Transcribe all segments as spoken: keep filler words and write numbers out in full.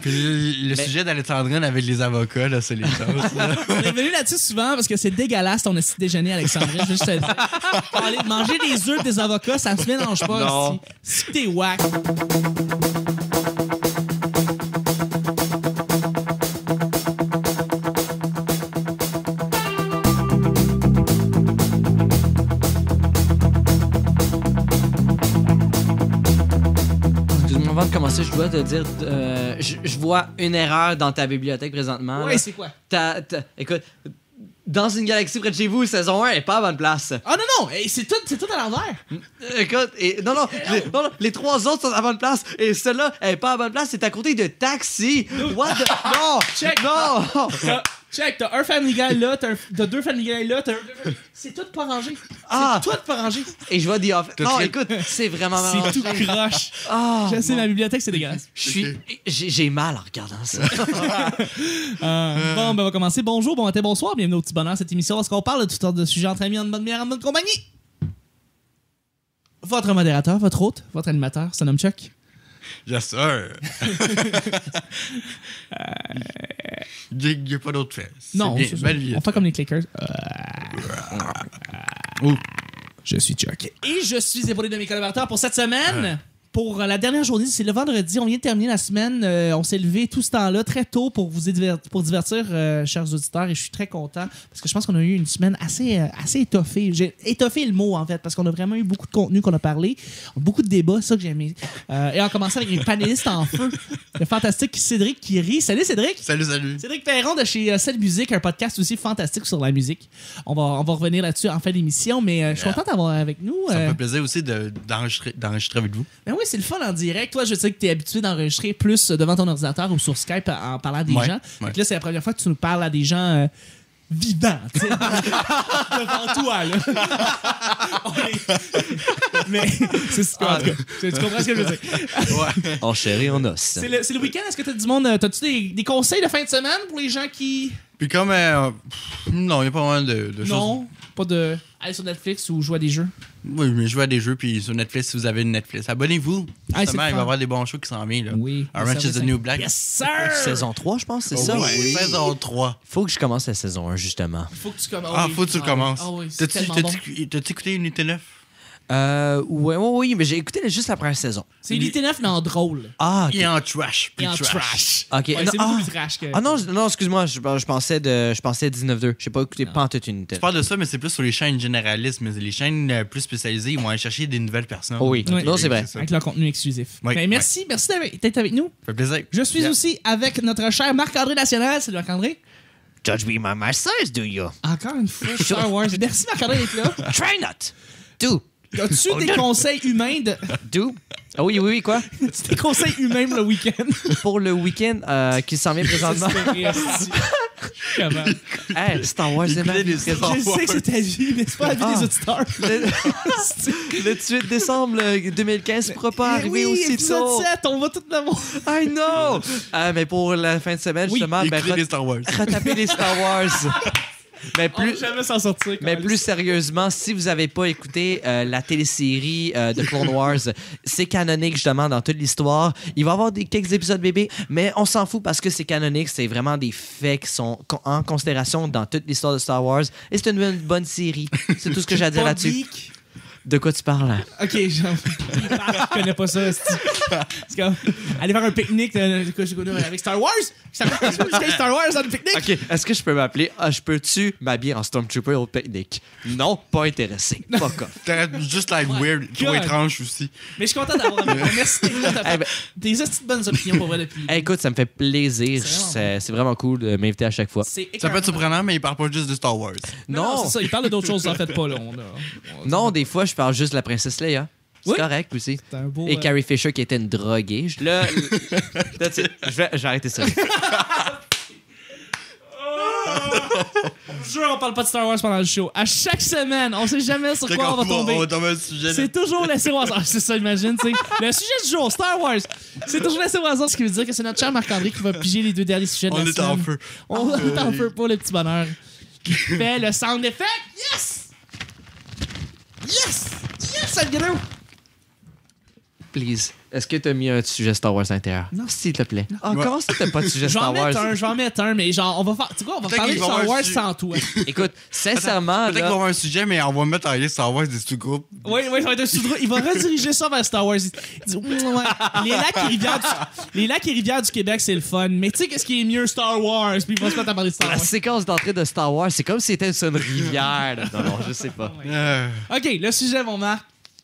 Puis le, le Mais... sujet d'Alexandrine avec les avocats, là, c'est les choses. Là. On est venu là-dessus souvent parce que c'est dégueulasse ton petit déjeuner, Alexandrine. Je veux juste te dire. Allez, manger des œufs des avocats, ça se mélange pas. Non. Si, si t'es whack. Avant de commencer, je dois te dire, euh, je, je vois une erreur dans ta bibliothèque présentement. Ouais, là. c'est quoi? T'as, t'as- écoute, dans une galaxie près de chez vous, saison un est pas à bonne place. Ah non, non, hey, c'est tout, c'est tout à l'envers. Euh, Écoute, et, non, non, les, non, non, les trois autres sont à bonne place et celle-là est pas à bonne place, c'est à côté de Taxi. What the... Non! Check. Non! T'as- Check, t'as un Family Guy là, t'as, un, t'as deux Family Guy là, t'as un... C'est tout pas rangé. Ah! C'est tout pas rangé. Et je vois The Office. Non, très- écoute, c'est vraiment C'est marrant. tout croche. Ah! Je sais, ma bibliothèque, c'est dégueulasse. Je suis... J'ai, j'ai mal en regardant ça. Euh, Bon, ben, on va commencer. Bonjour, bon matin, bonsoir. Bienvenue au Petit Bonheur, cette émission. Est-ce qu'on parle de toutes sortes de sujets entre amis, en bonne bière, en bonne compagnie? Votre modérateur, votre hôte, votre animateur, se nomme Chuck. Yes, sir. Il n'y a pas d'autre fait. Non, bien, c'est ça. belle vie. On fait comme les clickers. Euh, Ouh. Je suis Chuck. Et je suis épaulé de mes collaborateurs pour cette semaine. Pour la dernière journée, c'est le vendredi. On vient de terminer la semaine. Euh, on s'est levé tout ce temps-là très tôt pour vous diver- pour divertir, euh, chers auditeurs. Et je suis très content parce que je pense qu'on a eu une semaine assez, euh, assez étoffée. J'ai étoffé le mot, en fait, parce qu'on a vraiment eu beaucoup de contenu qu'on a parlé. Beaucoup de débats, c'est ça que j'ai aimé. Euh, et en commençant avec mes panélistes en feu. Le fantastique Cédric qui rit. Salut, Cédric! Salut, salut. Cédric Perron de chez euh, Cette Musique, un podcast aussi fantastique sur la musique. On va, on va revenir là-dessus en fin d'émission, mais euh, je suis Yeah. content d'avoir avec nous. Ça me euh, fait plaisir aussi de, d'enregistrer, d'enregistrer avec vous. Ben oui, c'est le fun en direct. Toi, je sais que tu es habitué d'enregistrer plus devant ton ordinateur ou sur Skype en parlant à des Ouais, gens. ouais. Fait que là, c'est la première fois que tu nous parles à des gens euh, vivants, tu sais. Devant toi, là. On est- Mais c'est ce que- en tout cas, tu tu comprends ce que je veux dire. Ouais. En chair et en os. C'est le, c'est le week-end. Est-ce que tu as du monde? euh, T'as-tu des, des conseils de fin de semaine pour les gens qui. Puis comme... euh, pff, non, il n'y a pas mal de, de choses. Non, pas de. Aller sur Netflix ou jouer à des jeux. Oui, mais jouez à des jeux, puis sur Netflix, si vous avez une Netflix, abonnez-vous. Ah, c'est Justement, le il fun. va y avoir des bons shows qui s'en viennent. Là. Oui. Orange is the New Black. Yes, sir! Saison trois, je pense, c'est ça? Oui. Saison trois. Faut que je commence la saison un, justement. Faut que tu commences. Ah, faut que tu le commences. Ah oui, c'est T'as-tu, tellement bon. t'as-tu, t'as-tu écouté Unité neuf? Euh, ouais, ouais, oui, mais j'ai écouté juste la première saison. C'est Unité neuf, mais en drôle. Ah, Il est en trash. Et Puis en trash. ok. Ouais, Non, c'est ah. beaucoup plus trash que. Ah non, je- non, excuse-moi, je, je pensais de, je pensais dix-neuf deux. J'ai pas écouté pas en toute unité. Je parle de ça, mais c'est plus sur les chaînes généralistes. Mais les chaînes euh, plus spécialisées, ils vont aller chercher des nouvelles personnes. Oh oui. Ouais. Non, c'est vrai. ça. Avec leur contenu exclusif. Oui, Ben, merci, merci d'être d'être avec nous. Ça fait plaisir. Je suis Yeah. aussi avec notre cher Marc-André National. Salut Marc-André. Judge me by my size, do you? Encore une fois, Star Wars. Merci Marc-André d'être là. Try not. Do. As-tu des conseils humains de. Do. Ah oui, oui, oui, quoi? As-tu des conseils humains pour le week-end? Pour le week-end euh, qui s'en vient présentement. Comment? Hey, Star Wars est ma Écoutez vie des Star Je sais que c'est ta vie, mais c'est pas la vie Ah. des auditeurs. Le, le dix-huit décembre euh, deux mille quinze pourra pas Eh arriver oui, aussi épisode tôt. sept, on va tout l'amour. I know! Euh, mais pour la fin de semaine, Oui, justement, ben, Écoutez re- les Star Wars. retaper les Star Wars. Mais On va plus, jamais s'en sortir. mais câlisse. plus sérieusement, si vous n'avez pas écouté euh, la télésérie euh, de Clone Wars, c'est canonique justement dans toute l'histoire. Il va y avoir des, quelques épisodes bébés, mais on s'en fout parce que c'est canonique. C'est vraiment des faits qui sont con- en considération dans toute l'histoire de Star Wars. Et c'est une, bonne- bonne série. C'est tout ce que j'ai à dire Pas là-dessus. geek. De quoi tu parles? Hein? Ok, genre, je connais pas ça. C'est c'est comme aller faire un pique-nique euh, de quoi je connais avec Star Wars. Ça fait que Star Wars dans le pique-nique. Ok, est-ce que je peux m'appeler? Ah, je peux-tu m'habiller en Stormtrooper au pique-nique? Non, pas intéressé. Fuck off. T'aurais juste like Ouais. weird, trop God. étrange aussi. Mais je suis content d'avoir avec toi. Merci d'être là. T'as Eh ben- fait des hosties de bonnes opinions pour vrai depuis. Hey, écoute, ça me fait plaisir. C'est vraiment C'est c'est vraiment cool de m'inviter à chaque fois. C'est Ça peut écœurant. être surprenant, mais il parle pas juste de Star Wars. Non, Non, c'est ça. Il parle d'autres choses, en fait, pas là. On a, on a- non, des fois, je parle juste de la princesse Leia. C'est Oui. correct aussi. C'est un beau. Et euh, Carrie Fisher qui était une droguée. Je- Là, that's it. je vais, je vais arrêter ça. Je jure, on parle pas de Star Wars pendant le show. À chaque semaine, on sait jamais sur quoi on va tomber. On va tomber un sujet. C'est toujours laissé au hasard. C'est ça, imagine, tu sais. Le sujet du jour, Star Wars. C'est toujours laissé au hasard, ce qui veut dire que c'est notre cher Marc-André qui va piger les deux derniers sujets de On la est semaine. en feu. On est en feu pour le petit bonheur. Qui fait le sound effect. Yes! Yes! Yes, Algado! Please. Est-ce que t'as mis un sujet Star Wars à l'intérieur? Non. S'il te plaît. Ah, Ouais. comment ça t'as pas de sujet Je vais en Star Wars? mettre un, je vais en mettre un, mais genre, on va faire. Tu sais quoi, on va Peut-être parler de qu'ils vont Star avoir Wars su- sans toi. Écoute, sincèrement, Peut-être là, qu'on va avoir un sujet, mais on va mettre en lien Star Wars des sous-groupes. Oui, oui, ça va être un sous-droit. Il va rediriger ça vers Star Wars. Il dit, ouais, les lacs et rivières du, les lacs et rivières du Québec, c'est le fun. Mais tu sais, qu'est-ce qui est mieux, Star Wars? Puis il va se mettre à parler de Star la Wars. séquence d'entrée de Star Wars, c'est comme si c'était sur une rivière. là. Non, non, je sais pas. Euh, OK, le sujet, mon Marc.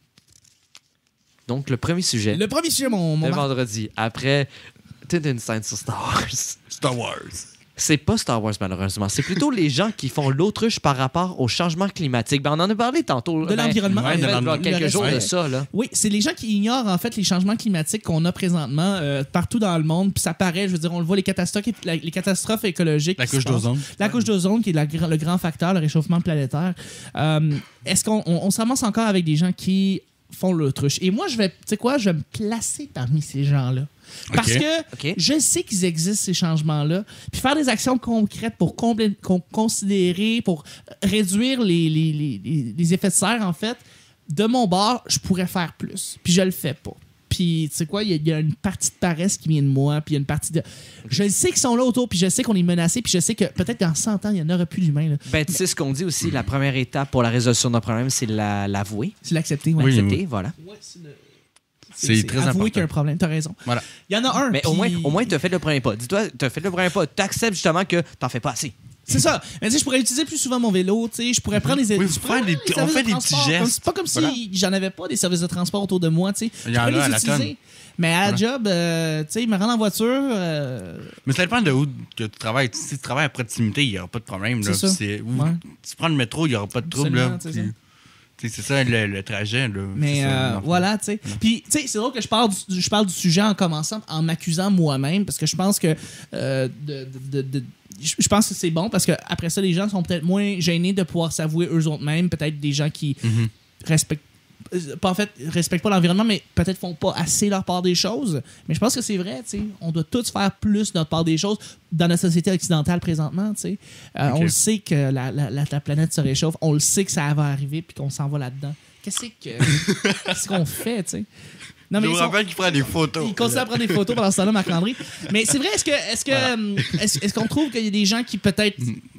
Donc, le premier sujet, Le premier sujet, mon, mon le Marc. vendredi, après toute une scène sur Star Wars. Star Wars. C'est pas Star Wars, malheureusement. C'est plutôt les gens qui font l'autruche par rapport au changement climatique. Ben, on en a parlé tantôt. De Ben, l'environnement. en Ouais, de fait, il y a l'environnement. quelques Le jours de respect. ça, là. Oui, c'est les gens qui ignorent en fait les changements climatiques qu'on a présentement euh, partout dans le monde. Puis ça paraît, je veux dire, on le voit, les catastrophes, la- les catastrophes écologiques. La qui se couche passent. d'ozone. La couche d'ozone, qui est la gra- le grand facteur, le réchauffement planétaire. Euh, Est-ce qu'on on, on s'amance encore avec des gens qui font l'autruche? Et moi, je vais, tu sais quoi, je vais me placer parmi ces gens-là. Parce Ok. que Ok. je sais qu'ils existent, ces changements-là. Puis faire des actions concrètes pour complé- con- considérer, pour réduire les, les, les, les- les effets de serre, en fait, de mon bord, je pourrais faire plus. Puis je le fais pas. Puis, tu sais quoi, il y, a- il y a une partie de paresse qui vient de moi, puis il y a une partie de... Je sais qu'ils sont là autour, puis je sais qu'on est menacés, puis je sais que peut-être dans cent ans, il n'y en aura plus d'humains. là. Ben, tu sais ce qu'on dit aussi, la première étape pour la résolution d'un problème, c'est la- l'avouer. C'est l'accepter, ouais. Oui, Accepter, voilà. Ouais, c'est le- C'est très avouer important. qu'il y a un problème, t'as raison. Voilà. Il y en a un. Mais au puis- moins, au moins tu as fait le premier pas. Dis-toi, tu as fait le premier pas. Tu acceptes justement que t'en fais pas assez. C'est ça. Mais tu sais, je pourrais utiliser plus souvent mon vélo, tu sais, je pourrais prendre les Oui, je faut pourrais faire des prendre petits- les on services fait de des petits transport. gestes. Comme- C'est pas comme si Voilà. j'en avais pas des services de transport autour de moi, tu sais. Il y Je en pourrais a les à la utiliser. tonne. Mais à la Voilà. job, euh, tu sais, me rendre en voiture, euh, Mais ça dépend de où que tu travailles. Si tu travailles à proximité, il n'y aura pas de problème. Là. C'est ça. C'est- ou Ouais. Tu prends le métro, il n'y aura pas de trouble. Absolument, Là. c'est Puis- ça. tu sais, C'est ça le, le trajet. Là. mais C'est ça, euh, l'enfer. voilà, tu sais. Puis, tu sais, c'est drôle que je parle, du, je parle du sujet en commençant, en m'accusant moi-même, parce que je pense que euh, de, de- de- de- je je pense que c'est bon, parce que après ça, les gens sont peut-être moins gênés de pouvoir s'avouer eux autres mêmes, peut-être des gens qui Mhm. respectent euh, pas en fait respectent pas l'environnement, mais peut-être font pas assez leur part des choses. Mais je pense que c'est vrai, tu sais, on doit tous faire plus notre part des choses dans notre société occidentale présentement, tu sais. Euh, Ok. On le sait que la, la- la- la planète se réchauffe, on le sait que ça va arriver puis qu'on s'en va là-dedans. Qu'est-ce que qu'est-ce qu'on fait, tu sais? Non, Je ils vous sont- rappelle qu'il prend des photos. il continue à prendre des photos pendant ce temps-là, Marc-André. Mais c'est vrai, est-ce que est-ce que euh, est-ce, est-ce qu'on trouve qu'il y a des gens qui peut-être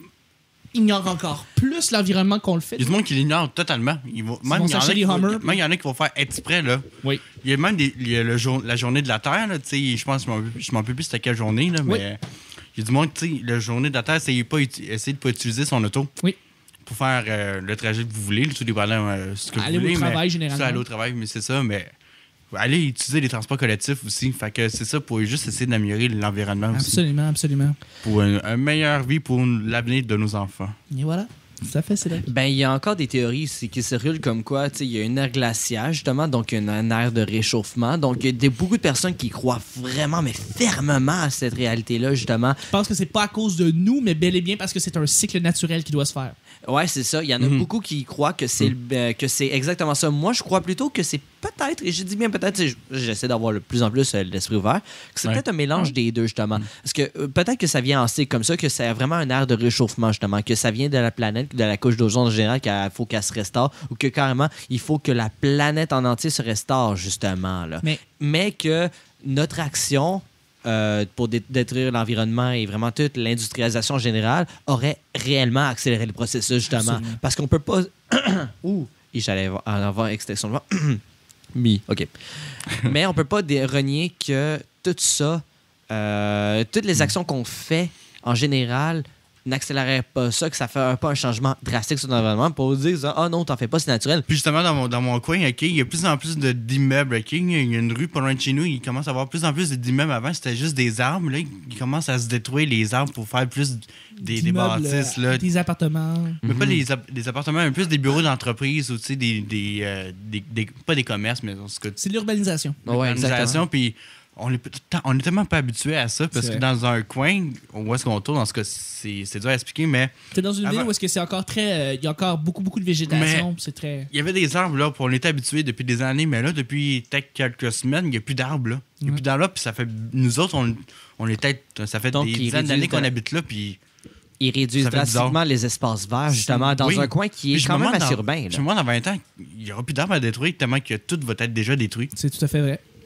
ignorent encore plus l'environnement qu'on le fait? Il y a du monde qui l'ignore totalement. Ils vont, même vont il y en a s'acheter qui des vont- Hummers, même il y en a qui vont faire exprès. Là. Oui. Il y a même des, il y a le jour- la journée de la Terre. Là, tu sais, je pense, je m'en je m'en rappelle plus c'était quelle journée. Là, Oui. mais il y a du monde, tu sais, la journée de la Terre, c'est pas uti- essayer de pas utiliser son auto. Oui. Pour faire euh, le trajet que vous voulez, tout dépendant euh, ce que Aller vous au voulez. travail, mais, généralement. Ça, aller au travail, mais c'est ça, mais aller utiliser les transports collectifs aussi. Fait que c'est ça pour juste essayer d'améliorer l'environnement aussi. Absolument, absolument. Pour une, une meilleure vie pour l'avenir de nos enfants. Et voilà. Tout à fait, c'est vrai. Ben, il y a encore des théories c'est- qui circulent comme quoi, tu sais, il y a une ère glaciale, justement, donc une, une ère de réchauffement. Donc, il y a des- beaucoup de personnes qui croient vraiment, mais fermement à cette réalité-là, justement. Je pense que c'est pas à cause de nous, mais bel et bien parce que c'est un cycle naturel qui doit se faire. Ouais, c'est ça. Il y en a Mhm. beaucoup qui croient que c'est le- euh, que c'est exactement ça. Moi, je crois plutôt que c'est peut-être, et je dis bien peut-être, tu sais, j'essaie d'avoir de plus en plus euh, l'esprit ouvert, que c'est Ouais. peut-être un mélange des deux, justement. Parce que euh, peut-être que ça vient en cycle comme ça, que c'est vraiment un air de réchauffement, justement, que ça vient de la planète, de la couche d'ozone en général, qu'il faut qu'elle se restaure, ou que carrément, il faut que la planète en entier se restaure, justement. Là. Mais Mais que notre action euh, pour dé- détruire l'environnement et vraiment toute l'industrialisation générale aurait réellement accéléré le processus, justement. Absolument. Parce qu'on peut pas... Ouh, et j'allais en avoir extinction de voix. Mi, OK. Mais on peut pas dé- renier que tout ça, euh, toutes les actions qu'on fait en général n'accélérerait pas ça, que ça fait pas un changement drastique sur l'environnement pour dire « Ah non, t'en fais pas, c'est naturel. Puis justement, dans mon, dans mon coin, OK, il y a plus en plus de- d'immeubles. OK? Il y a une rue pas loin de chez nous, il commence à avoir plus en plus d'immeubles. Avant, c'était juste des arbres. Là, il commence à se détruire les arbres pour faire plus des, des d'immeubles, bâtisses. euh, Là. des appartements. Mais pas des, app- des appartements, mais plus des bureaux d'entreprise ou tu sais, des, des, euh, des, des- pas des commerces, mais en tout cas, C'est l'urbanisation. » Ouais, exactement. Puis on est, peut- on est tellement pas habitué à ça parce C'est que vrai. dans un coin, où est-ce qu'on tourne, en tout cas, c'est c'est dur à expliquer, mais T'es dans une Avant- ville où est-ce que c'est encore très... euh, Il y a encore beaucoup, beaucoup de végétation. puis C'est très... il y avait des arbres là, puis on était habitués depuis des années, mais là, depuis peut-être quelques semaines, il n'y a plus d'arbres là. Il n'y a Ouais. plus d'arbres là, puis ça fait. Nous autres, on, on est peut-être. Ça fait Donc, des ils dizaines d'années réduisent qu'on de- habite là, puis. Ils réduisent Ça fait drastiquement bizarre. les espaces verts, justement, dans Oui. un coin qui est Puis je quand me même demande assez dans- urbain. Je Là. me demande dans vingt ans, il n'y aura plus d'arbres à détruire tellement que tout va être déjà détruit. C'est tout à fait vrai.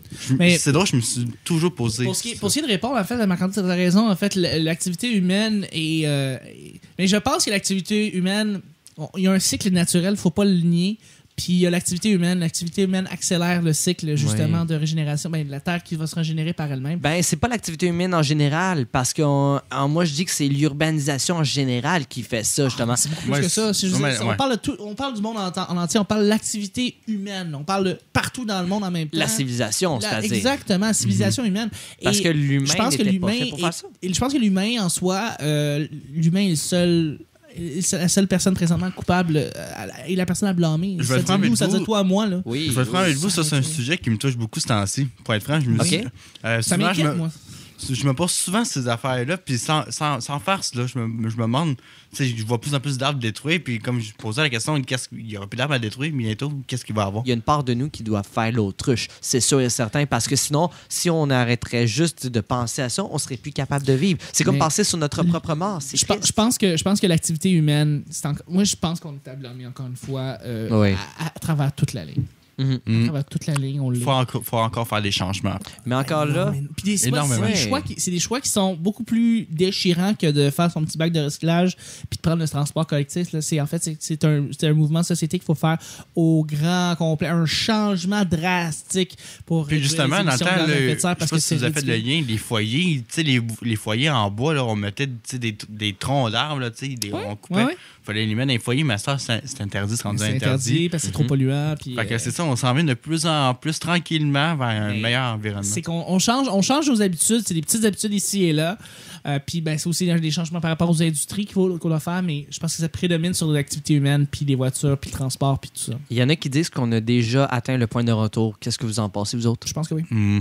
Je- Mais- c'est drôle, je me suis toujours posé. Pour ce, qui est, pour ce qui est de répondre, en fait, à Marc-André, tu as raison. En fait, l- l'activité humaine est. euh, est- mais je pense que l'activité humaine, on- il y a un cycle naturel, il ne faut pas le nier. Puis il y a l'activité humaine. L'activité humaine accélère le cycle, justement, Oui. de régénération. Ben, de la Terre qui va se régénérer par elle-même. Ben, c'est pas l'activité humaine en général, parce que on- en- moi, je dis que c'est l'urbanisation en général qui fait ça, justement. C'est beaucoup plus Ouais, que ça. C'est- c'est- ouais, on, ouais. parle de tout, on parle du monde en, en entier. On parle de l'activité humaine. On parle de partout dans le monde en même temps. La civilisation, La- c'est-à-dire. Exactement, la civilisation humaine. Parce Et que l'humain je pense que n'était pas l'humain fait pour faire est- ça. et je pense que l'humain en soi, euh, l'humain est le seul. est la seule personne présentement coupable euh, et la personne à blâmer. Je vais Ça être dit franc avec nous, ça vous. dit toi, moi. Là. Oui. Je vais être franc oui. avec vous, ça, c'est un sujet qui me touche beaucoup ce temps-ci. Pour être franc, je me Ok. dis. euh, Ça souvent, je m'inquiète, me- moi. Je me pose souvent ces affaires-là, puis sans, sans, sans farce, là, je me, je me demande, tu sais, je vois plus en plus d'arbres détruits, puis comme je posais la question, qu'est-ce qu'il y aura plus d'arbres à détruire bientôt, qu'est-ce qu'il va y avoir? Il y a une part de nous qui doit faire l'autruche, c'est sûr et certain, parce que sinon, si on arrêterait juste de penser à ça, on serait plus capable de vivre. C'est comme Mais- penser sur notre propre mort. C'est Je, pense- triste. je pense que, je pense que l'activité humaine, c'est encore- moi, je pense qu'on est à blâmer encore une fois euh, Oui. à, à travers toute la ligne. Mhm. À travers toute la ligne, on Il l'est. faut, encore- faut encore faire des changements. Mais encore là, Énormément. Puis des- c'est pas- Énormément. c'est des choix qui- c'est des choix qui sont beaucoup plus déchirants que de faire son petit bac de recyclage puis de prendre le transport collectif. Là. C'est, en fait, c'est, c'est un, c'est un mouvement de société qu'il faut faire au grand complet. Un changement drastique pour Puis réduire justement, les dans le émissions de temps, gaz à le- effet de je serre sais parce pas que si c'est vous avez fait le ridicule. lien, les foyers, tu sais, les, les foyers en bois, là, on mettait tu sais, des, des troncs d'arbres, là, tu sais, des- Ouais, on coupait. ouais, ouais. Il fallait les mettre dans les foyers, mais ça, c'est c'est interdit, c'est rendu C'est interdit. interdit parce que c'est trop polluant. Puis, Fait que euh, c'est ça, on s'en vient de plus en plus tranquillement vers un Mais meilleur environnement. c'est qu'on on change, on change nos habitudes. C'est des petites habitudes ici et là. Euh, puis ben, c'est aussi des changements par rapport aux industries qu'il faut, qu'on doit faire. Mais je pense que ça prédomine sur l'activité humaine, puis les voitures, puis le transport, puis tout ça. il y en a qui disent qu'on a déjà atteint le point de retour. Qu'est-ce que vous en pensez, vous autres? Je pense que oui. Hmm.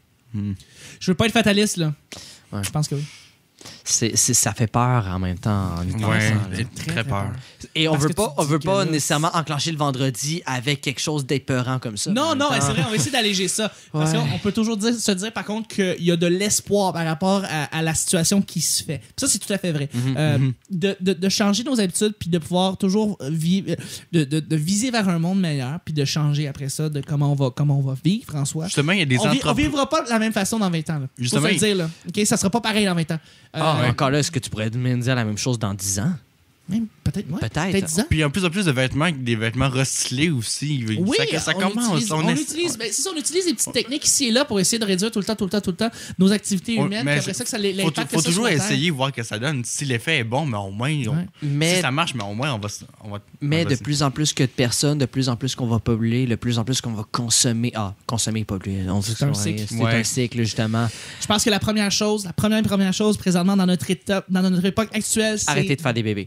Je veux pas être fataliste, là. Ouais. Je pense que oui. C'est, c'est- ça fait peur en même temps. En y pensant, Ouais, là. j'ai Très, très, très peur. peur. Et on Parce veut que pas, tu on dis veut que pas là, nécessairement enclencher le vendredi avec quelque chose d'épeurant comme ça. En Non, même non, temps. c'est vrai, on va essayer d'alléger ça. Parce Ouais. qu'on peut toujours dire, se dire, par contre, qu'il y a de l'espoir par rapport à, à la situation qui se fait. Puis ça, c'est tout à fait vrai. Euh, de, de- de changer nos habitudes, puis de pouvoir toujours vivre, de, de- de viser vers un monde meilleur, puis de changer après ça de comment on va, comment on va vivre, François. Justement, il y a des On, vi- on entreprises. vivra pas de la même façon dans vingt ans. Là. Faut Justement, se le il- dire, là. OK, ça sera pas pareil dans vingt ans. Euh, Ah, ouais. encore là, est-ce que tu pourrais me dire la même chose dans dix ans? même, peut-être, ouais. Peut-être. Peut-être dix ans. Puis il y a de plus en plus de vêtements, des vêtements recyclés aussi. Oui, ça, ça on commence. utilise, on, est- utilise, ben, c'est ça, on utilise des petites techniques ici et là pour essayer de réduire tout le temps, tout le temps, tout le temps nos activités Ouais, humaines. mais Puis après ça, que ça faut, l'impact faut que ça toujours sur la Terre. essayer, voir que ça donne. Si l'effet est bon, mais au moins, on- Ouais. Mais si ça marche, mais au moins, on va. s- On va Mais on va de s- plus en plus que de personnes, de plus en plus qu'on va polluer, de plus en plus qu'on va consommer. Ah, consommer et polluer. On dit C'est un ouais, cycle. C'est Ouais. un cycle, justement. Je pense que la première chose, la première première chose présentement dans notre étape, dans notre époque actuelle, c'est Arrêtez de faire des bébés.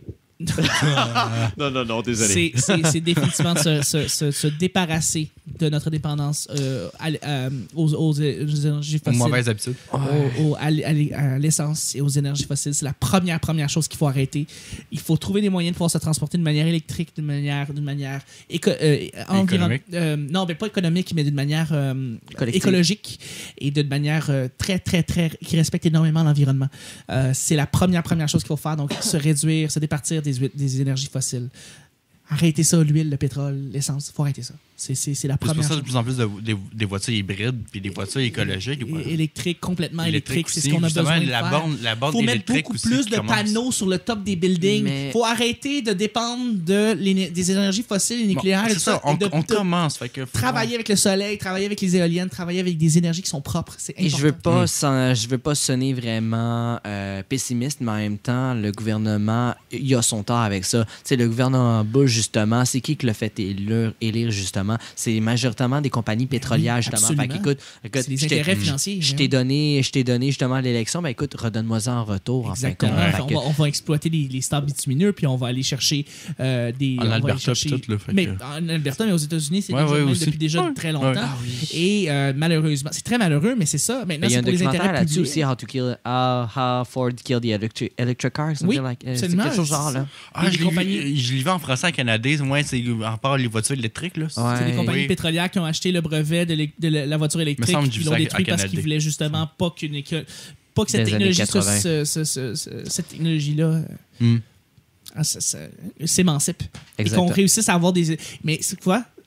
non, non, non, c'est, c'est, c'est définitivement de se, se, se, se débarrasser de notre dépendance euh, à l- euh, aux, aux, aux énergies Aux fossiles. mauvaises habitudes. Au- au- à, l- à l- à l'essence et aux énergies fossiles. C'est la première, première chose qu'il faut arrêter. Il faut trouver des moyens de pouvoir se transporter d'une manière électrique, d'une manière, d'une manière éco- euh, environ- Économique. euh, non, mais pas économique, mais d'une manière euh, Collective. écologique et d'une manière euh, très, très, très... qui respecte énormément l'environnement. Euh, c'est la première, première chose qu'il faut faire. Donc, se réduire, se départir des, huiles- des énergies fossiles. Arrêtez ça, l'huile, le pétrole, l'essence. Il faut arrêter ça. C'est, c'est, c'est la C'est pour première ça chose. de plus en plus de, des, des voitures hybrides puis des voitures écologiques. É- électrique, complètement électrique, c'est ce aussi. qu'on a Justement, besoin de la faire. borne, la borne Faut mettre électrique beaucoup aussi plus qui de commence. panneaux sur le top des buildings. Mais- Faut arrêter de dépendre de l'éne- des énergies fossiles et Bon, nucléaires. et c'est tout ça, ça, on, et de- on de commence. Fait que faut- travailler avec le soleil, travailler avec les éoliennes, travailler avec des énergies qui sont propres. C'est important. Et je veux pas, son- je veux pas sonner vraiment euh, pessimiste, mais en même temps, le gouvernement, il a son tort avec ça. Tu sais, le gouvernement Bush, justement, c'est qui qui l'a fait élire, élire, justement? C'est majoritairement des compagnies pétrolières, justement. absolument. Fait qu'écoute, écoute, C'est des je t'ai- intérêts financiers. Je hein. t'ai donné, je t'ai donné justement l'élection, ben écoute, redonne-moi-en en retour. Exactement. En fin de Fait compte. on, va, on va exploiter les, les sables bitumineux, puis on va aller chercher euh, des. En on va aller Alberta, chercher- puis tout, là, fait mais que- en Alberta, mais aux États-Unis, c'est Ouais, déjà ouais, même aussi. depuis déjà Ouais. très longtemps. Ouais. Ah oui. Et euh, malheureusement, c'est très malheureux, mais c'est ça. Maintenant, Il y a c'est un pour les documentaire intérêts là-dessus publics. aussi, How to Kill, how, how Ford Killed the Electric, electric Car, something Oui, like, euh, c'est absolument. quelque chose genre là. Ah, Et je les l'ai compagnies- vu- je l'ai vu en français en canadien. Ouais, c'est en part les voitures électriques. Là. Ouais. C'est des compagnies Oui. pétrolières qui ont acheté le brevet de, l'é- de la la voiture électrique semble que et j'ai qui vu l'ont ça détruit à parce Canada. qu'ils voulaient justement pas qu'une éco- pas que cette Des années technologie se- quatre-vingts. se- se- se- se- cette technologie là Hmm. s'émancipe et Exactement. qu'on réussisse à avoir des mais c'est quoi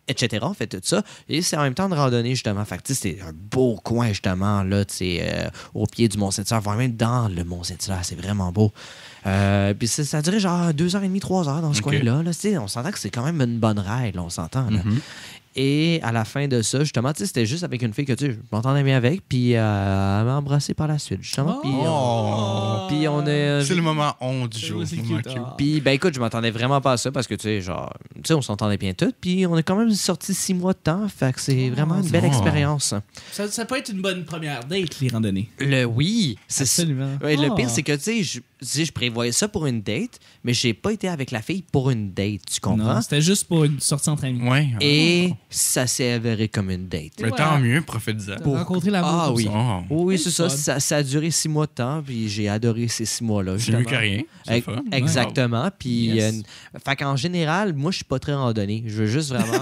et cetera. On fait tout ça. Et c'est en même temps de randonnée, justement. Fait que, tu sais, c'est un beau coin, justement, là, tu sais, euh, au pied du Mont-Saint-Hilaire, voire même dans le Mont-Saint-Hilaire. C'est vraiment beau. Euh, puis ça, ça a duré genre deux heures et demie, trois heures dans ce Okay. coin-là. Là. Tu sais, on s'entend que c'est quand même une bonne ride, là, on s'entend. Là. Mhm. Et à la fin de ça, justement, tu sais, c'était juste avec une fille que tu sais, je m'entendais bien avec, puis euh, elle m'a embrassé par la suite, justement. Puis on, Oh. puis on est. C'est le moment on du C'est- jour. c'est le cute, moment cute. ah. Puis, ben écoute, je m'attendais vraiment pas à ça parce que, tu sais, genre, tu sais, on s'entendait bien tout. Puis, on est quand même sorti six mois de temps. Fait que c'est vraiment une belle Oh. expérience. Ça, ça peut être une bonne première date, les randonnées. Le oui, c'est ça. Absolument. Ouais, Le Ah. pire, c'est que, tu sais, je, tu sais, je prévoyais ça pour une date, mais j'ai pas été avec la fille pour une date, tu comprends? Non, c'était juste pour une sortie entre amis. Ouais. Et ça s'est avéré comme une date. Mais Ouais. tant mieux, profite-en. T'as rencontré l'amour. Ah comme oui. ça. Oh. Oui, C'est c'est ça. fun. ça. Ça a duré six mois de temps, puis j'ai adoré ces six mois-là. C'est mieux justement. que rien. C'est Ex- fun. Exactement. Puis, Yes. euh, fait qu'en général, moi, je suis pas très randonnée. Je veux juste vraiment.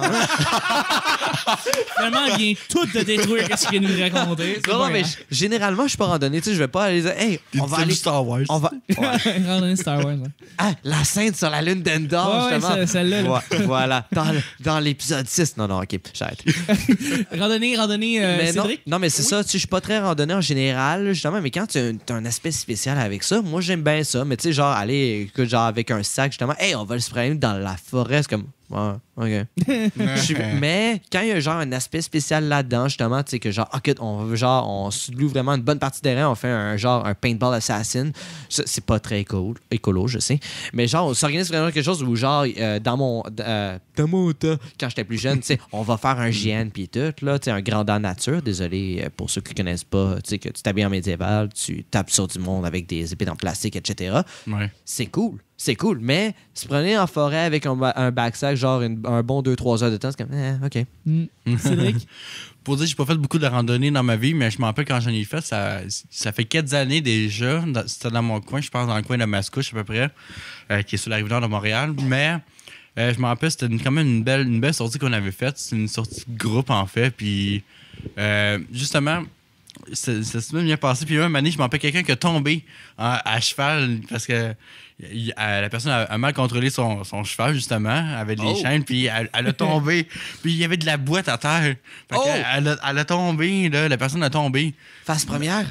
Finalement, elle vient tout de détruire ce qu'il vient de nous raconter. C'est non, pas non, mais grave. g- généralement, je suis pas randonnée. Tu sais, je vais pas aller dire, hey, on va aller. Star Wars. On va. Ouais. Randonnée Star Wars. ouais. Ah, la scène sur la lune d'Endor, Ouais, ouais, justement. ce- celle-là, là. Ouais, voilà. Dans, le- dans l'épisode six. Non, non, ok, j'arrête. Randonnée, randonnée, euh, mais non, Cédric? non, mais c'est ça. Tu sais, je suis pas très randonnée en général, justement. Mais quand tu as un, t'as un aspect spécial avec ça, moi, j'aime bien ça. Mais tu sais, genre, aller, écoute, genre, avec un sac, justement, hey, on va se promener dans la forêt. C'est comme. Ouais, ok. Je suis- mais quand il y a genre un aspect spécial là-dedans, justement, tu sais, que genre, ok, on, genre, on se loue vraiment une bonne partie des terrain, on fait un genre un paintball assassin, ça, c'est pas très écolo, écolo, je sais. Mais genre, on s'organise vraiment quelque chose où, genre, euh, dans mon euh, dans mon temps, quand j'étais plus jeune, tu sais, on va faire un G N puis tout, là, tu sais, un grandeur nature. Désolé euh, pour ceux qui connaissent pas, tu sais, que tu t'habilles en médiéval, tu tapes sur du monde avec des épées en plastique, et cetera. Ouais. C'est cool. C'est cool, mais se promener en forêt avec un, ba- un backsack, genre une- un bon deux trois heures de temps, c'est comme, eh, OK. Mm. Cédric? Pour dire, j'ai pas fait beaucoup de randonnées dans ma vie, mais je me rappelle quand j'en ai fait, ça, ça fait quelques années déjà. Dans- C'était dans mon coin, je pense dans le coin de Mascouche à peu près, euh, qui est sur la rive nord de Montréal. Mais euh, je me rappelle, c'était une- quand même une belle, une belle sortie qu'on avait faite. C'était une sortie de groupe en fait. Puis euh, justement, ça ça s'est bien passé. Puis une année, je me rappelle quelqu'un qui a tombé en- à cheval parce que il- euh, la personne a, a mal contrôlé son, son cheval, justement, avec les Oh. chaînes, puis elle, elle a tombé. Puis il y avait de la boîte à terre. Fait Oh. que elle, a, elle a tombé, là, la personne a tombé. Face première.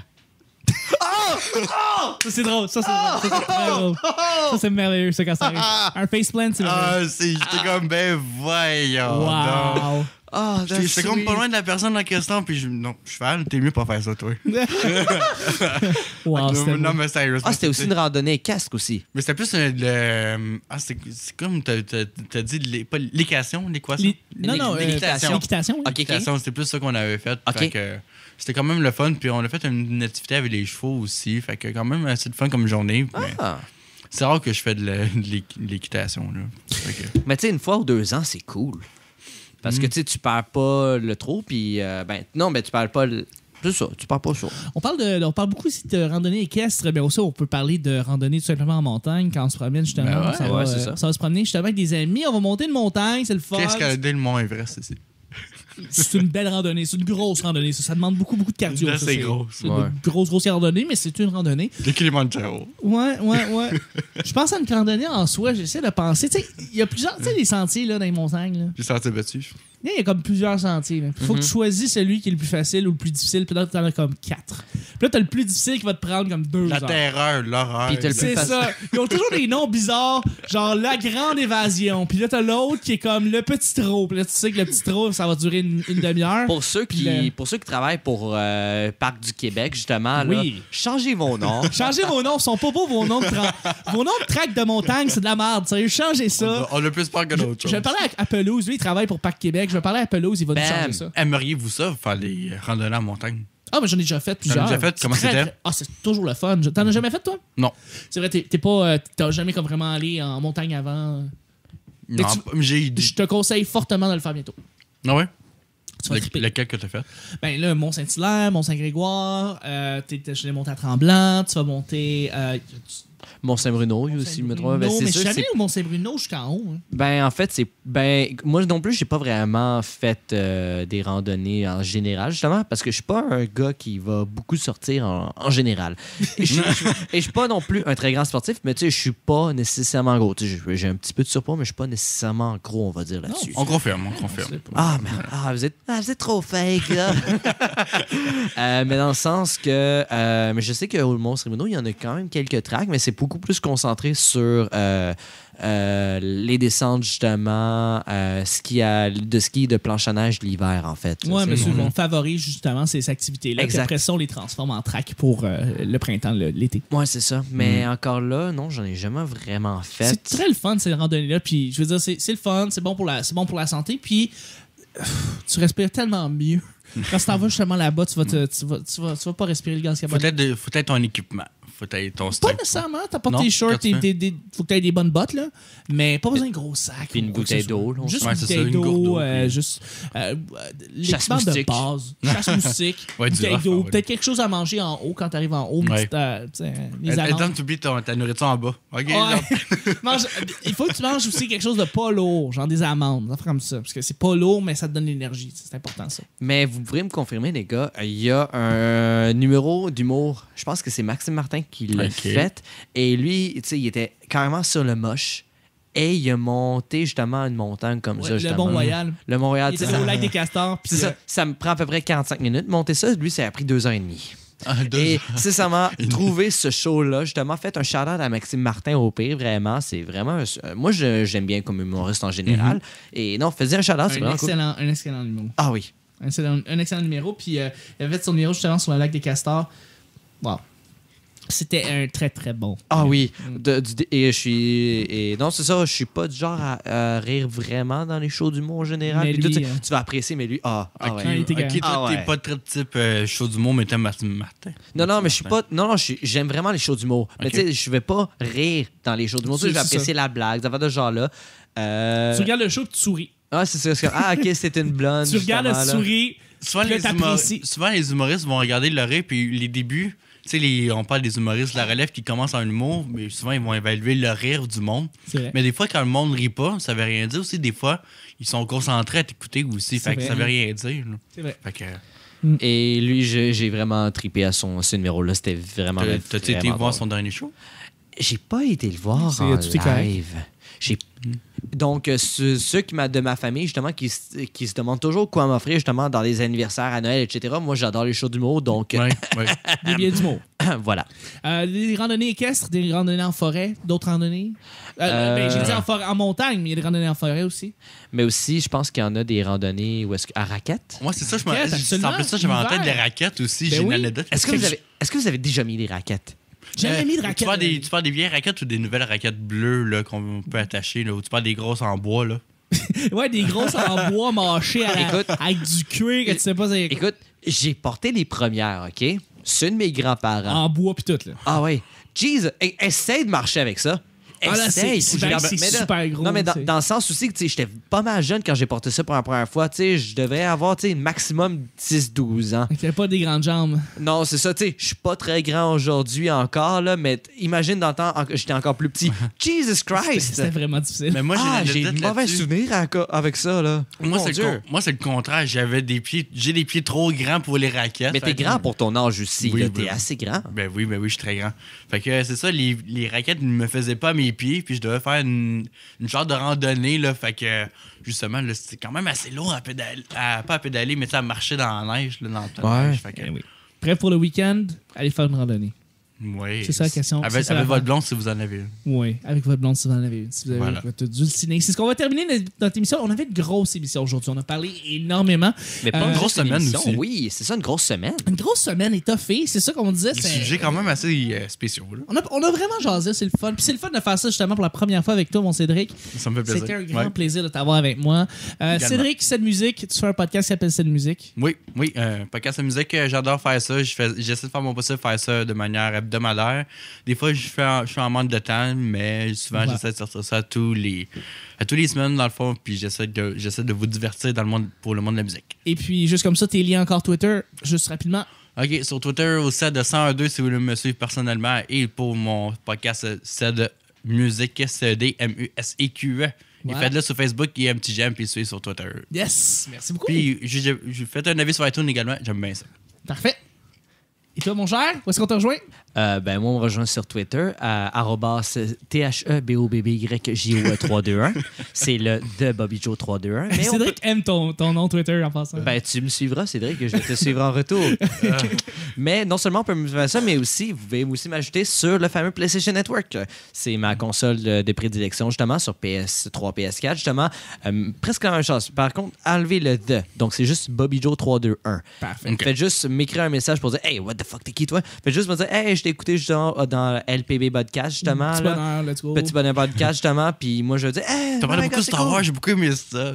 Ça, c'est drôle. Ça, c'est drôle. Ça, c'est très drôle. Ça, c'est merveilleux, ça, quand ça arrive. Un faceplant, c'est merveilleux. Ah, c'est, j'étais comme, ben voyons. donc. Wow. Ah, J'étais j'étais comme pas loin de la personne en question, puis je, non, cheval, t'es mieux pas faire ça, toi. Wow, non, c'était non, beau. mais sérieusement. Ah, c'était aussi une randonnée casque aussi. Mais c'était plus un, le. Ah, c'est, c'est comme t'as, t'as, t'as dit, l'é- pas l'équation, l'équation. Les- Non, non, euh, L'équitation. l'équitation. oui. Ok, ok. L'équitation, c'était plus ça qu'on avait fait. Ok. Fait que c'était quand même le fun, puis on a fait une activité avec les chevaux aussi. Fait que quand même assez de fun comme journée. Mais Ah. c'est rare que je fais de, la- de l'équ- de l'équitation, là. Fait que- Mais tu sais, une fois ou deux ans, c'est cool. Parce que tu sais, tu perds pas le trop, puis euh, ben non, mais tu perds pas le. C'est ça, tu perds pas ça. On parle, de, on parle beaucoup aussi de randonnée équestre, mais aussi on peut parler de randonnée tout simplement en montagne quand on se promène justement. Ben ouais, ça, ouais, va, c'est euh, ça. ça va se promener justement avec des amis. On va monter une montagne, c'est le fun. Qu'est-ce qu'escalader le Mont Everest, c'est? C'est une belle randonnée, c'est une grosse randonnée. Ça, ça demande beaucoup, beaucoup de cardio. Là, ça, c'est gros. C'est Ouais. une grosse, grosse randonnée, mais c'est une randonnée. Le Kilimanjaro. Ouais, ouais, ouais. Je pense à une randonnée en soi, j'essaie de penser. Tu sais, il y a plusieurs, tu sais, les sentiers là, dans les montagnes. Là. J'ai senti battu. Il y a comme plusieurs sentiers. Il faut que tu choisisses celui qui est le plus facile ou le plus difficile. Puis là, t'en as comme quatre. Puis là, t'as le plus difficile qui va te prendre comme deux La heures. terreur, l'horreur. Puis t'as le plus C'est facile. ça. Ils ont toujours des noms bizarres, genre la grande évasion. Puis là, t'as l'autre qui est comme le petit trou. Puis là, tu sais que le petit trou, ça va durer une, une demi-heure. Pour ceux qui, Le- pour ceux qui travaillent pour euh, Parc du Québec, justement, là, Oui. changez vos noms. Changez vos noms, ils sont pas beaux vos noms de tra- vos noms de track de montagne, c'est de la merde. Sérieux, changez On ça. a- On a plus peur que d'autres Je choses. vais parler à, à Pelouse, lui il travaille pour Parc Québec. Je vais parler à Pelouse, il va nous Bam. changer ça. Aimeriez-vous ça, faire des randonnées en montagne? Ah, mais j'en ai déjà fait plusieurs. déjà fait? Comment C'est très, c'était? très- Ah, c'est toujours le fun. Je- T'en as jamais fait, toi? Non. C'est vrai, t'es t'es pas. euh, T'as jamais comme vraiment allé en montagne avant. Non, tu- pas- j'ai idée. Je te conseille fortement de le faire bientôt. Ah ouais? Tu vas Le- triper. lequel que t'as fait? Ben là, Mont-Saint-Hilaire, Mont-Saint-Grégoire, euh, t'es t'es- je l'ai monté à Tremblant, tu vas monter. Euh, Mont-Saint-Bruno, il y a aussi, me trompe. Ben, Non, c'est mais je sûr, suis jamais c'est- au Mont-Saint-Bruno jusqu'en haut. hein. Ben, en fait, c'est. Ben, moi non plus, j'ai pas vraiment fait euh, des randonnées en général, justement, parce que je suis pas un gars qui va beaucoup sortir en, en général. Et je et je suis pas non plus un très grand sportif, mais tu sais, je suis pas nécessairement gros. Tu sais, j'ai- j'ai un petit peu de surpoids, mais je suis pas nécessairement gros, on va dire là-dessus. On confirme, on confirme. Ah, mais ah, vous, êtes, ah, vous êtes trop fake, là. Euh, mais dans le sens que. euh, mais je sais qu'au Mont-Saint-Bruno, il y en a quand même quelques tracks, mais c'est beaucoup plus concentré sur euh, euh, les descentes, justement, euh, ski à, de ski de planche à neige l'hiver, en fait. Ouais, C'est- mais ceux on favorise justement ces activités-là. Puis Exact. après ça, on les transforme en track pour euh, le printemps, le- l'été. Ouais, c'est ça. Mais encore là, non, j'en ai jamais vraiment fait. C'est très le fun, ces randonnées-là. Puis je veux dire, c'est c'est le fun, c'est bon pour la, c'est bon pour la santé. Puis euh, tu respires tellement mieux. Quand tu t'en vas justement là-bas, tu vas, te- tu, vas, tu, vas, tu vas pas respirer le gaz Faut carbonique. être, de- faut être ton équipement. Faut être ton Pas stock. nécessairement, t'as pas Non, tes shorts, quand tu et fais. des, des, faut que t'aies des bonnes bottes, là, mais pas besoin de gros sacs. Puis une ou quoi que bouteille ce soit. d'eau, là, on Juste Ouais, une c'est ça, bouteille une gourde d'eau, d'eau, euh, puis- juste euh, euh, l'équipement de moustique. base. Chasse moustique, Ouais, du bouteille rough, d'eau, ouais. peut-être quelque chose à manger en haut quand t'arrives en haut, une Ouais. petite, euh, tu sais, les Elle amandes. donne, t'oublies ton- ta nourriture en bas. OK? Ouais. genre. Mange- il faut que tu manges aussi quelque chose de pas lourd, genre des amandes, des affaires comme ça, parce que c'est pas lourd, mais ça te donne l'énergie. C'est important, ça. Mais vous pourrez me confirmer, les gars, il y a un numéro d'humour, je pense que c'est Maxime Martin qui l'a Ok. fait. Et lui, tu sais, il était carrément sur le moche. Et il a monté justement une montagne comme Ouais, ça. le Justement. Mont-Royal. Le Montréal, Il tu sais, était au ça, lac des Castors. puis c'est euh, ça, ça me prend à peu près quarante-cinq minutes. Monter ça, lui, ça a pris deux heures et demie. Ah, deux Et heures. sincèrement, trouver ce show-là, justement, faites un shout-out à Maxime Martin au pire, vraiment, c'est vraiment... un- euh, moi, je- j'aime bien comme humoriste en général. Et non, faisais un shout-out, c'est un, vraiment cool. excellent, un excellent numéro. Ah oui. Un excellent, un excellent numéro. Puis euh, il avait fait son numéro justement sur le lac des Castors. Wow. C'était un très très bon. Ah oui. De- du- et je suis... Et non, c'est ça, je suis pas du genre à, à rire vraiment dans les shows d'humour en général. Mais Puis tout, lui, tu sais, euh, tu vas apprécier, mais lui, ah, ah OK, ouais. Ouais, il était OK, gagnant. toi, Ah ouais. t'es pas très type euh, chaud du monde, mais t'aimes Martin Martin. Non, non, mais je suis pas... Non, non, je suis- j'aime vraiment les shows d'humour. Mais Ok. tu sais, je vais pas rire dans les shows d'humour. Tu sais, C'est- je vais c'est apprécier la blague, ça va de ce genre-là. Euh... Tu regardes le show, tu souris. Ah, c'est ça. c'est comme, ah, OK, c'était une blonde. Tu regardes le justement, là. souris. Souvent Puis là, les, t'apprécies. humor- souvent, les humoristes vont regarder le rire, puis les débuts, tu sais, les- on parle des humoristes de la relève qui commencent en humour, mais souvent, ils vont évaluer le rire du monde. C'est vrai. Mais des fois, quand le monde rit pas, ça veut rien dire aussi. Des fois, ils sont concentrés à t'écouter aussi, C'est fait que ça vrai. veut rien dire. là. C'est vrai. Fait que, Et lui, je- j'ai vraiment trippé à son, ce numéro-là. C'était vraiment. t'as- t'as-tu été vraiment voir drôle. son dernier show? J'ai pas été le voir C'est- en tout est correct. live. J'ai... Donc, euh, ceux, ceux qui m'a de ma famille, justement, qui, s- qui se demandent toujours quoi m'offrir, justement, dans les anniversaires à Noël, et cetera. Moi, j'adore les shows d'humour, donc euh, Ouais, ouais. Des billets d'humour. voilà. Euh, des randonnées équestres, des randonnées en forêt, d'autres randonnées. Euh, Euh, ben, j'ai dit en, forêt, en montagne, mais il y a des randonnées en forêt aussi. Mais aussi, je pense qu'il y en a des randonnées où est-ce que- à raquettes. Moi, c'est ça, je me Raquettes, absolument. En plus, ça, j'avais en tête L'hiver. des raquettes aussi. Ben J'ai une oui. anecdote. Est-ce que, vous avez, est-ce que vous avez déjà mis des raquettes? J'ai jamais Euh, mis de Tu raquettes. parles, des, tu parles des vieilles raquettes ou des nouvelles raquettes bleues là, qu'on peut attacher, là, ou tu parles des grosses en bois, là? Ouais, des grosses en bois mâchées à- Écoute. avec du cuir que tu sais pas. c'est- Écoute, j'ai porté les premières, OK? Ceux de mes grands-parents. En bois pis tout, là. Ah ouais. Jeez, e- essaye de marcher avec ça. Ah là, Essaye. c'est- Faut que je c'est regarde- mais là- super gros, Non, mais dans, c'est- dans le sens aussi que tu sais, j'étais pas mal jeune quand j'ai porté ça pour la première fois. Tu sais, je devrais avoir tu sais, maximum dix douze ans. T'avais pas des grandes jambes. Non, c'est ça. Tu sais, je suis pas très grand aujourd'hui encore, là, mais t- imagine dans le temps, en- j'étais encore plus petit. Jesus Christ! C'était vraiment difficile. Mais moi, j'ai Ah, une j'ai anecdote de mauvais là-dessus. souvenirs à- avec ça, là. Moi, Mon c'est Dieu. le, con- moi, c'est le contraire. J'avais des pieds, j'ai des pieds trop grands pour les raquettes. Mais Fait t'es que- grand pour ton âge aussi, Oui, là. oui, T'es oui. assez grand. Ben oui, ben oui, je suis très grand. Fait que euh, c'est ça, les, les raquettes ne me faisaient pas à mes pieds, puis je devais faire une, une genre de randonnée, là. Fait que, euh, justement, là, c'était quand même assez lourd à pédaler, à, pas à pédaler, mais tu sais, à marcher dans la neige, là, dans le tas de Ouais. neige. Fait que, Eh oui. Prêt pour le week-end? Allez faire une randonnée. oui. C'est ça la question, Avec, c'est ça avec l'affaire. votre blonde, si vous en avez une. Oui, avec votre blonde si vous en avez une. Si vous avez Voilà. votre dulcinée. C'est ce qu'on va terminer notre- notre émission. On avait une grosse émission aujourd'hui. On a parlé énormément. Mais pas Euh, une grosse juste une semaine émission. aussi. Oui, c'est ça, une grosse semaine. Une grosse semaine étoffée. C'est ça qu'on disait. Des c'est- sujets quand même assez euh, spéciaux, là. On a, on a vraiment jasé, c'est le fun. Puis c'est le fun de faire ça justement pour la première fois avec toi, mon Cédric. Ça me fait plaisir. C'était un grand Ouais. plaisir de t'avoir avec moi. Euh, Également. Cédric, cette musique, tu fais un podcast qui s'appelle Cette musique. Oui, oui, euh, podcast de musique, euh, j'adore faire ça. Je fais- J'essaie de faire mon possible faire ça de manière hebdomadaire. Des fois, je, fais en- je suis en manque de temps, mais souvent, Ouais. j'essaie de sortir ça à tous les, à tous les semaines, dans le fond, puis j'essaie de, j'essaie de vous divertir dans le monde, pour le monde de la musique. Et puis, juste comme ça, tes liens encore Twitter, juste rapidement. OK, sur Twitter, au C E D cent deux, si vous voulez me suivre personnellement. Et pour mon podcast C E D Musique, C E D M U S E Q E. Et Ouais. faites-le sur Facebook et un petit j'aime, puis suivez sur Twitter. Yes! Merci beaucoup. Puis, j'ai j'ai fait un avis sur iTunes également. J'aime bien ça. Parfait. Et toi, mon cher, où est-ce qu'on te rejoint? Euh, ben, moi, on me rejoint sur Twitter à arobase T H E B O B B Y J O E trois deux un. C'est le de Bobby Joe trois deux un. Mais on Cédric aime ton, ton nom Twitter en passant. Ben, tu me suivras, Cédric, je vais te suivre en retour. Mais non seulement on peut me faire ça, mais aussi, vous pouvez aussi m'ajouter sur le fameux PlayStation Network. C'est ma console de, de prédilection, justement, sur P S trois, P S quatre, justement. Euh, presque la même chose. Par contre, enlevez le de. Donc, c'est juste Bobby Joe trois deux un. Parfait. Ok. Faites juste m'écrire un message pour dire Hey, what the fuck, t'es qui, toi? Faites juste me dire Hey, je t'ai écouté justement dans L P B Podcast, justement. Petit là. bonheur, let's go. Petit bonheur podcast, justement. Puis moi, je vais dire Hey, T'as oh parlé my beaucoup God, de c'est Star cool. Wars, j'ai beaucoup aimé ça.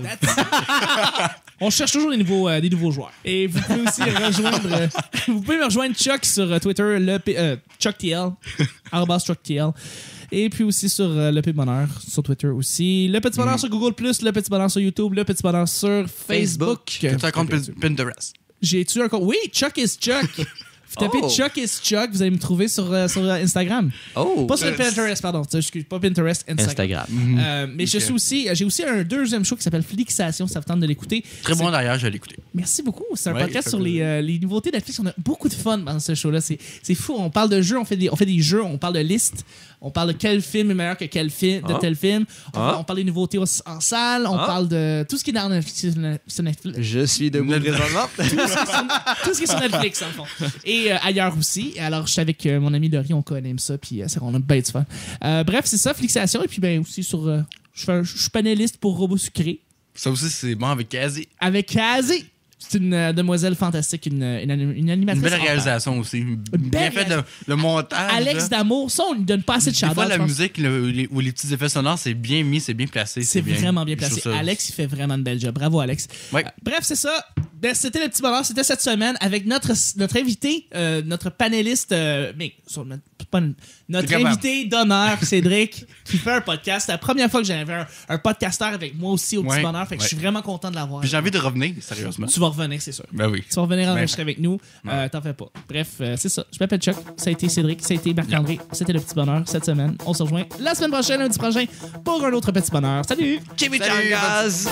On cherche toujours des nouveaux, euh, des nouveaux joueurs. Et vous pouvez aussi rejoindre. euh, vous pouvez me rejoindre Chuck sur euh, Twitter, le P- euh, ChuckTL, arobase ChuckTL. Et puis aussi sur euh, Le Petit Bonheur sur Twitter aussi. Le Petit Bonheur sur Google plus, Le Petit Bonheur sur YouTube, Le Petit Bonheur sur Facebook. Facebook. Tu as un compte Pin- Pinterest. J'ai-tu un compte? Oui, Chuck is Chuck. Vous tapez Oh. Chuck is Chuck, vous allez me trouver sur, euh, sur euh, Instagram. Oh, Pas sur Euh, Pinterest, pardon. Excuse, pas Pinterest, Instagram. Instagram. Euh, mais je Ok. suis aussi, j'ai aussi un deuxième show qui s'appelle Flixation, ça vous tente de l'écouter. Très C'est- bon d'ailleurs, je vais l'écouter. Merci beaucoup. C'est un Ouais, podcast ça sur fait les, euh, les nouveautés Netflix. On a beaucoup de fun dans ce show-là. C'est, c'est fou. On parle de jeux, on fait, des, on fait des jeux, on parle de listes, on parle de quel film est meilleur que quel film, de Ah. tel film. On, Ah. on parle des nouveautés au- en salle, on Ah. parle de tout ce qui est dans Netflix. sur Netflix. Je suis debout présentement. Tout, ce qui est sur, tout ce qui est sur Netflix, en fond. Et euh, ailleurs aussi. Alors, je suis avec euh, mon ami Laurie, on connaît ça, puis euh, c'est- on a bien du fun. Euh, bref, c'est ça, Flixation. Et puis, ben aussi sur. euh, je, fais un- je suis panéliste pour Robot Sucré Ça aussi, c'est bon avec Kazi. avec Kazi. C'est une euh, demoiselle fantastique, une, une, anim- une Une animatrice. belle hors pair. réalisation aussi. Bien belle fait le, le montage. Alex là. D'Amour, ça, on lui donne pas assez de Des fois, shout-out, la je pense. musique le- les- ou les petits effets sonores, c'est bien mis, c'est bien placé. C'est bien- vraiment bien je trouve placé. ça- Alex, il fait vraiment une belle job. Bravo, Alex. Ouais. Euh, bref, c'est ça. Ben, c'était le petit bonheur. C'était cette semaine avec notre, notre invité, euh, notre panéliste, euh, mais sur notre, pas une- notre T'es capable. invité d'honneur, Cédric, qui fait un podcast. C'est la première fois que j'avais un, un podcasteur avec moi aussi au petit Ouais, bonheur. Fait que ouais. je suis vraiment content de l'avoir. Puis j'ai envie de revenir, sérieusement. Tu vas revenir, c'est sûr. Ben oui. Tu vas revenir Ben, enregistrer avec nous. Euh, T'en fais pas. Bref, euh, c'est ça. Je m'appelle Chuck. Ça a été Cédric. Ça a été Marc-André. C'était le petit bonheur cette semaine. On se rejoint la semaine prochaine, lundi prochain, pour un autre petit bonheur. Salut! Jimmy Salut, Changas.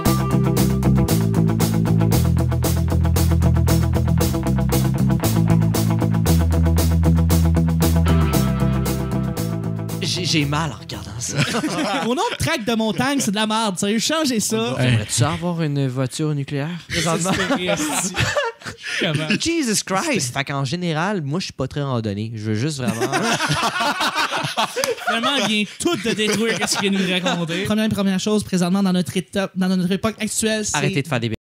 J'ai j'ai mal en regardant ça. Mon nom de track de montagne, c'est de la merde. Sérieux, changez ça. Aimerais-tu avoir une voiture nucléaire présentement? Comment? Jesus Christ! Fait qu'en général, moi, je suis pas très randonnée. Je veux juste vraiment... Vraiment, il vient tout de détruire ce qu'il vient nous raconter. Première, première chose, présentement, dans notre, étape, dans notre époque actuelle, c'est... Arrêtez de faire des